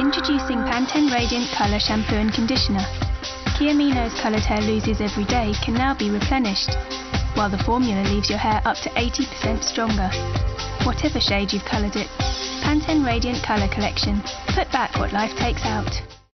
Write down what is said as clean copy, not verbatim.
Introducing Pantene Radiant Colour Shampoo and Conditioner. Kia Mino's coloured hair loses every day can now be replenished, while the formula leaves your hair up to 80% stronger. Whatever shade you've coloured it, Pantene Radiant Colour Collection. Put back what life takes out.